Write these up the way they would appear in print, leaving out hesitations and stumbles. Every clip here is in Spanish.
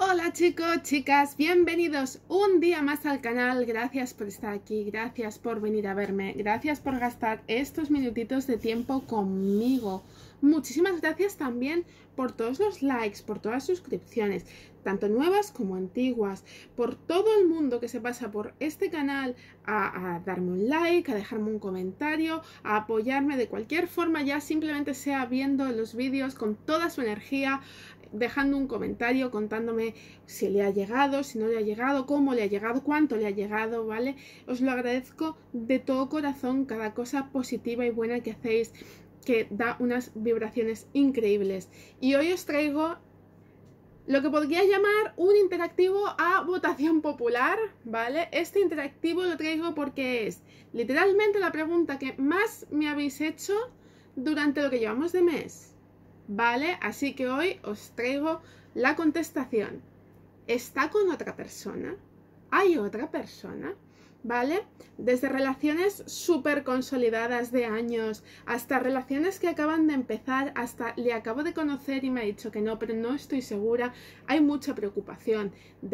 Hola chicos, chicas, bienvenidos un día más al canal. Gracias por estar aquí, gracias por venir a verme, gracias por gastar estos minutitos de tiempo conmigo. Muchísimas gracias también por todos los likes, por todas las suscripciones, tanto nuevas como antiguas, por todo el mundo que se pasa por este canal a darme un like, a dejarme un comentario, a apoyarme de cualquier forma, ya simplemente sea viendo los vídeos con toda su energía, dejando un comentario contándome si le ha llegado, si no le ha llegado, cómo le ha llegado, cuánto le ha llegado, ¿vale? Os lo agradezco de todo corazón, cada cosa positiva y buena que hacéis, que da unas vibraciones increíbles. Y hoy os traigo lo que podría llamar un interactivo a votación popular, ¿vale? Este interactivo lo traigo porque es literalmente la pregunta que más me habéis hecho durante lo que llevamos de mes, ¿vale? Así que hoy os traigo la contestación. ¿Está con otra persona? ¿Hay otra persona? ¿Vale? Desde relaciones súper consolidadas de años hasta relaciones que acaban de empezar, hasta le acabo de conocer y me ha dicho que no, pero no estoy segura. Hay mucha preocupación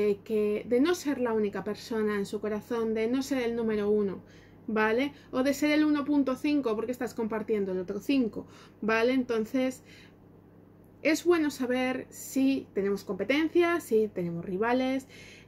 de no ser la única persona en su corazón, de no ser el número uno, ¿vale? O de ser el 1.5 porque estás compartiendo el otro 5, ¿vale? Entonces es bueno saber si tenemos competencia, si tenemos rivales.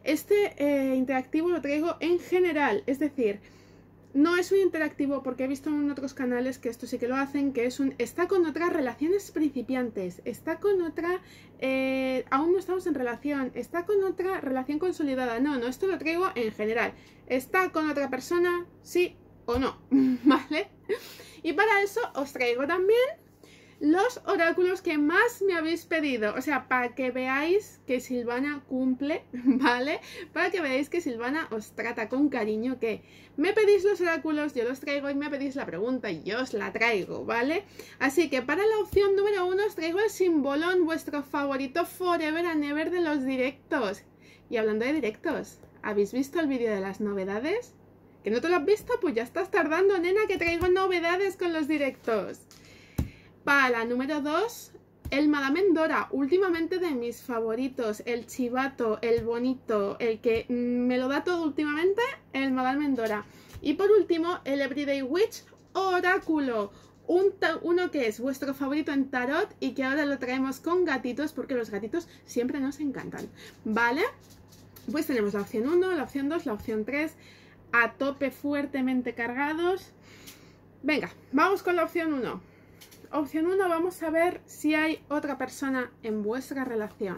Este interactivo lo traigo en general, es decir, no es un interactivo porque he visto en otros canales que esto sí que lo hacen, que es un está con otras relaciones principiantes, está con otra, aún no estamos en relación, está con otra relación consolidada. No, esto lo traigo en general. ¿Está con otra persona? Sí o no, ¿vale? Y para eso os traigo también los oráculos que más me habéis pedido, o sea, para que veáis que Silvana cumple, ¿vale? Para que veáis que Silvana os trata con cariño, que me pedís los oráculos, yo los traigo, y me pedís la pregunta y yo os la traigo, ¿vale? Así que para la opción número 1 os traigo el simbolón, vuestro favorito forever and ever de los directos. Y hablando de directos, ¿habéis visto el vídeo de las novedades? ¿Que no te lo has visto? Pues ya estás tardando, nena, que traigo novedades con los directos. Para la número 2, el Madame Endora, últimamente de mis favoritos, el chivato, el bonito, el que me lo da todo últimamente, el Madame Endora. Y por último, el Everyday Witch Oráculo, uno que es vuestro favorito en tarot y que ahora lo traemos con gatitos porque los gatitos siempre nos encantan, ¿vale? Pues tenemos la opción 1, la opción 2, la opción 3, a tope fuertemente cargados. Venga, vamos con la opción 1. Opción 1, vamos a ver si hay otra persona en vuestra relación.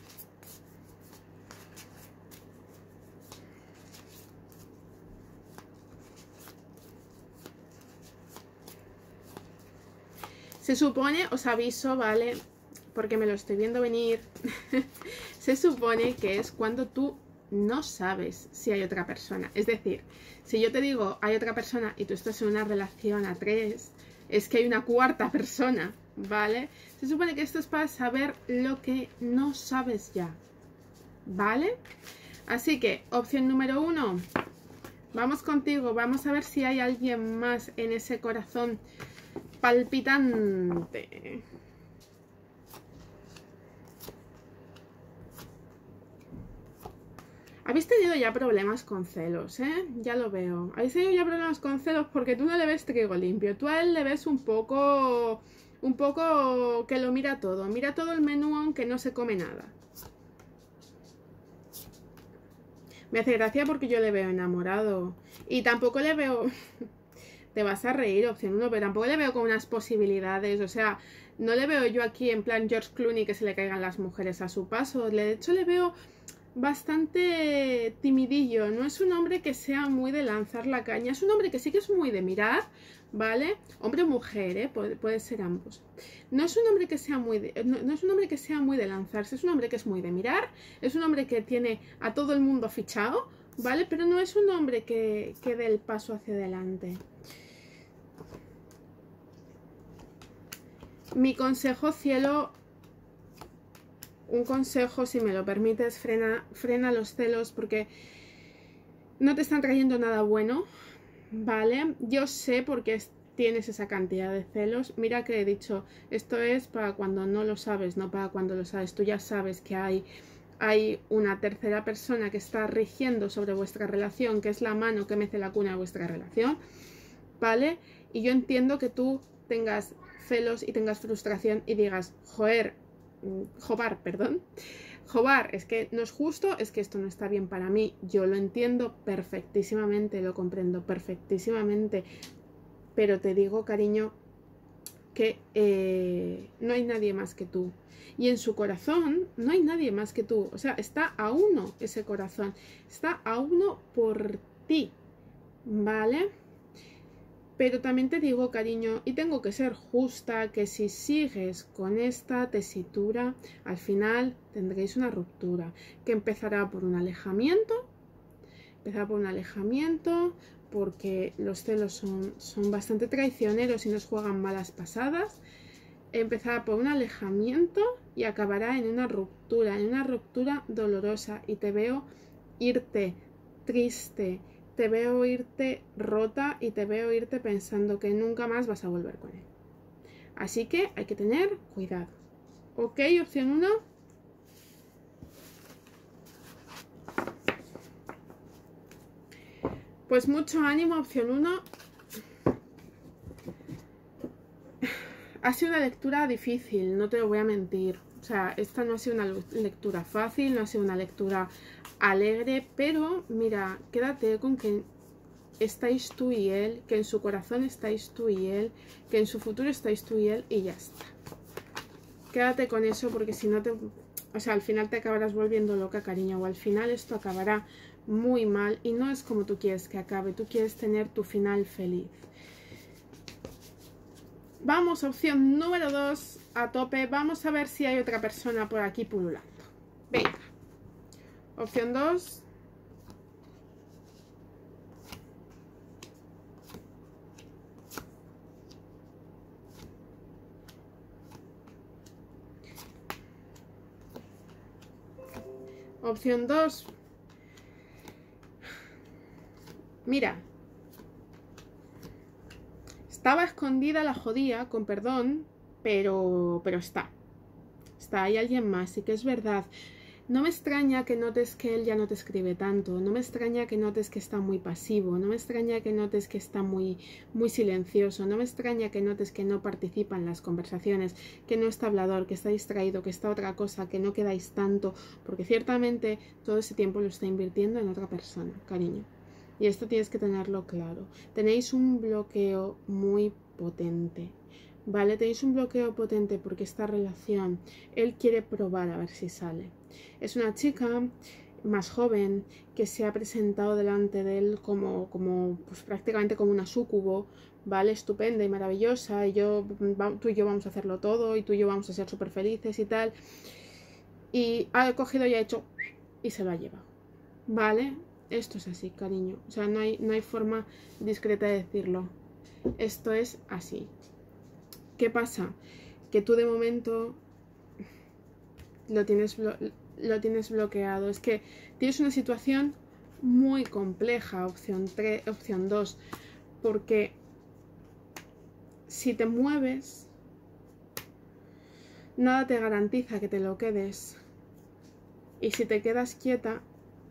Se supone, os aviso, ¿vale? Porque me lo estoy viendo venir. Se supone que es cuando tú no sabes si hay otra persona. Es decir, si yo te digo hay otra persona y tú estás en una relación a 3, es que hay una cuarta persona, ¿vale? Se supone que esto es para saber lo que no sabes ya, ¿vale? Así que, opción número 1, vamos contigo, vamos a ver si hay alguien más en ese corazón palpitante. Habéis tenido ya problemas con celos, ¿eh? Ya lo veo. Habéis tenido ya problemas con celos porque tú no le ves trigo limpio. Tú a él le ves un poco que lo mira todo el menú aunque no se come nada. Me hace gracia porque yo le veo enamorado. Y tampoco le veo... Te vas a reír, opción 1, pero tampoco le veo con unas posibilidades. O sea, no le veo yo aquí en plan George Clooney que se le caigan las mujeres a su paso. De hecho, le veo bastante timidillo. No es un hombre que sea muy de lanzar la caña. Es un hombre que sí que es muy de mirar, ¿vale? Hombre o mujer, ¿eh? Puede ser ambos. No es un hombre que sea muy de, no es un hombre que sea muy de lanzarse. Es un hombre que es muy de mirar. Es un hombre que tiene a todo el mundo fichado, ¿vale? Pero no es un hombre que dé el paso hacia adelante. Mi consejo, cielo, un consejo, si me lo permites, frena los celos porque no te están trayendo nada bueno, ¿vale? Yo sé por qué tienes esa cantidad de celos. Mira que he dicho, esto es para cuando no lo sabes, no para cuando lo sabes. Tú ya sabes que hay hay una tercera persona que está rigiendo sobre vuestra relación, que es la mano que mece la cuna de vuestra relación, ¿vale? Y yo entiendo que tú tengas celos y tengas frustración y digas, jobar, es que no es justo, es que esto no está bien para mí. Yo lo entiendo perfectísimamente, lo comprendo perfectísimamente, pero te digo, cariño, que no hay nadie más que tú. Y en su corazón no hay nadie más que tú. O sea, está a uno ese corazón. Está a uno por ti, ¿vale? Pero también te digo, cariño, y tengo que ser justa, que si sigues con esta tesitura, al final tendréis una ruptura, que empezará por un alejamiento. Empezará por un alejamiento, porque los celos son bastante traicioneros y nos juegan malas pasadas. Empezará por un alejamiento y acabará en una ruptura dolorosa. Y te veo irte triste, te veo irte rota y te veo irte pensando que nunca más vas a volver con él. Así que hay que tener cuidado. ¿Ok? Opción 1. Pues mucho ánimo, opción 1. Ha sido una lectura difícil, no te lo voy a mentir. O sea, esta no ha sido una lectura fácil, no ha sido una lectura alegre, pero mira, quédate con que estáis tú y él, que en su corazón estáis tú y él, que en su futuro estáis tú y él y ya está. Quédate con eso porque si no te... O sea, al final te acabarás volviendo loca, cariño, o al final esto acabará muy mal y no es como tú quieres que acabe, tú quieres tener tu final feliz. Vamos, opción número 2, a tope. Vamos a ver si hay otra persona por aquí pululando. Venga. Opción 2. Opción 2. Mira. Estaba escondida la jodía, con perdón, pero está. Está, hay alguien más, y que es verdad. No me extraña que notes que él ya no te escribe tanto, no me extraña que notes que está muy pasivo, no me extraña que notes que está muy silencioso, no me extraña que notes que no participa en las conversaciones, que no está hablador, que está distraído, que está otra cosa, que no quedáis tanto, porque ciertamente todo ese tiempo lo está invirtiendo en otra persona, cariño. Y esto tienes que tenerlo claro. Tenéis un bloqueo muy potente, ¿vale? Tenéis un bloqueo potente porque esta relación, él quiere probar a ver si sale. Es una chica más joven que se ha presentado delante de él como pues prácticamente como una súcubo, ¿vale? Estupenda y maravillosa, y tú y yo vamos a hacerlo todo, y tú y yo vamos a ser súper felices y tal. Y ha cogido y ha hecho y se lo ha llevado, ¿vale? Esto es así, cariño. O sea, no hay forma discreta de decirlo. Esto es así. ¿Qué pasa? Que tú de momento lo tienes bloqueado. Es que tienes una situación muy compleja, opción 2. Porque si te mueves, nada te garantiza que te lo quedes. Y si te quedas quieta,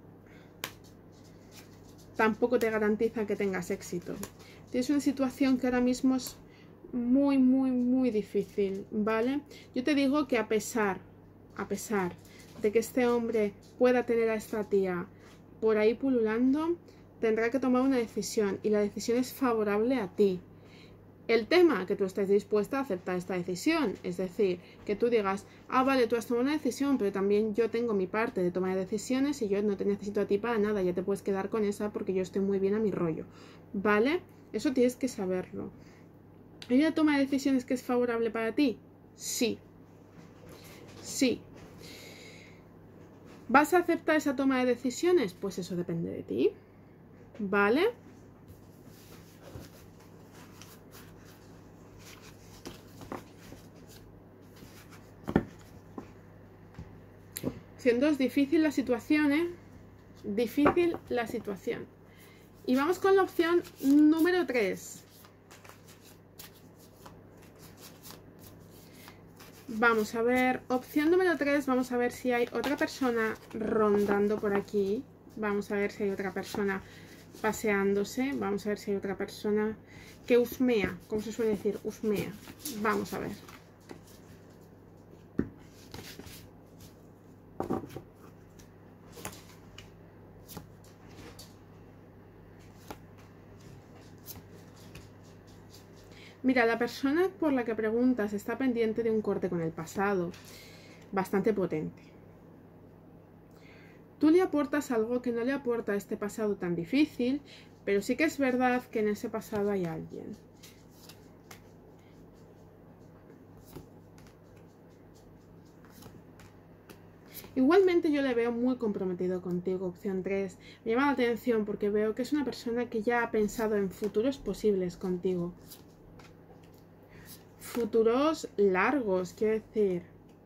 tampoco te garantiza que tengas éxito. Tienes una situación que ahora mismo es muy difícil, ¿vale? Yo te digo que a pesar de que este hombre pueda tener a esta tía por ahí pululando, tendrá que tomar una decisión y la decisión es favorable a ti. El tema, que tú estés dispuesta a aceptar esta decisión, es decir, que tú digas, ah, vale, tú has tomado una decisión, pero también yo tengo mi parte de toma de decisiones y yo no te necesito a ti para nada, ya te puedes quedar con esa porque yo estoy muy bien a mi rollo, ¿vale? Eso tienes que saberlo. ¿Hay una toma de decisiones que es favorable para ti? Sí. Sí. ¿Vas a aceptar esa toma de decisiones? Pues eso depende de ti, ¿vale? Siendo difícil la situación, ¿eh? Difícil la situación. Y vamos con la opción número 3. Vamos a ver, opción número 3, vamos a ver si hay otra persona rondando por aquí. Vamos a ver si hay otra persona paseándose. Vamos a ver si hay otra persona que husmea, como se suele decir, husmea. Vamos a ver. Mira, la persona por la que preguntas está pendiente de un corte con el pasado, bastante potente. Tú le aportas algo que no le aporta a este pasado tan difícil, pero sí que es verdad que en ese pasado hay alguien. Igualmente yo le veo muy comprometido contigo, opción 3. Me llama la atención porque veo que es una persona que ya ha pensado en futuros posibles contigo. Futuros largos, quiero decir.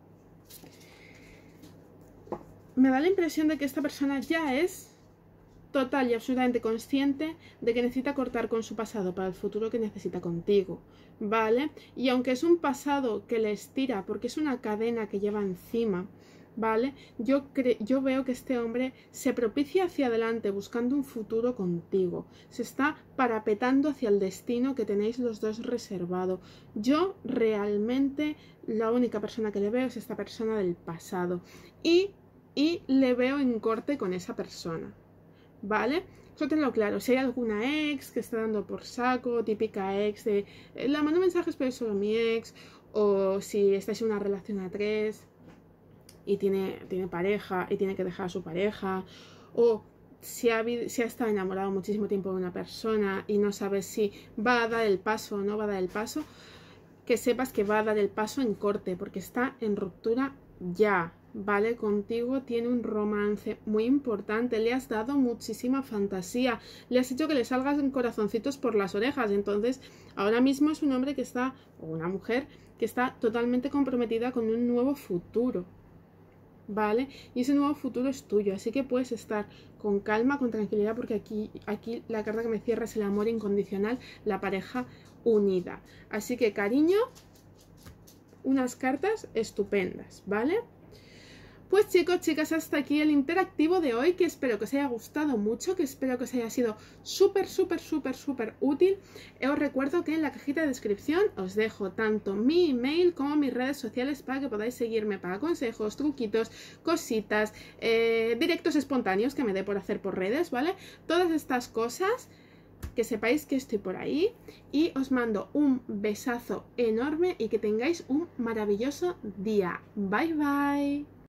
Me da la impresión de que esta persona ya es total y absolutamente consciente de que necesita cortar con su pasado para el futuro que necesita contigo, ¿vale? Y aunque es un pasado que le estira porque es una cadena que lleva encima, ¿vale? Yo veo que este hombre se propicia hacia adelante buscando un futuro contigo. Se está parapetando hacia el destino que tenéis los dos reservado. Yo realmente la única persona que le veo es esta persona del pasado. Y le veo en corte con esa persona, ¿vale? Eso tenlo claro. Si hay alguna ex que está dando por saco, típica ex de la mando mensajes pero es solo mi ex, o si estáis en una relación a 3 y tiene pareja y tiene que dejar a su pareja, o si ha estado enamorado muchísimo tiempo de una persona y no sabes si va a dar el paso o no va a dar el paso, que sepas que va a dar el paso en corte porque está en ruptura ya, ¿vale? Contigo tiene un romance muy importante, le has dado muchísima fantasía, le has hecho que le salgan corazoncitos por las orejas, entonces ahora mismo es un hombre que está, o una mujer, que está totalmente comprometida con un nuevo futuro, ¿vale? Y ese nuevo futuro es tuyo, así que puedes estar con calma, con tranquilidad, porque aquí la carta que me cierra es el amor incondicional, la pareja unida. Así que, cariño, unas cartas estupendas, ¿vale? Pues chicos, chicas, hasta aquí el interactivo de hoy, que espero que os haya gustado mucho, que espero que os haya sido súper útil. Os recuerdo que en la cajita de descripción os dejo tanto mi email como mis redes sociales para que podáis seguirme para consejos, truquitos, cositas, directos espontáneos que me dé por hacer por redes, ¿vale? Todas estas cosas, que sepáis que estoy por ahí, y os mando un besazo enorme y que tengáis un maravilloso día. Bye bye.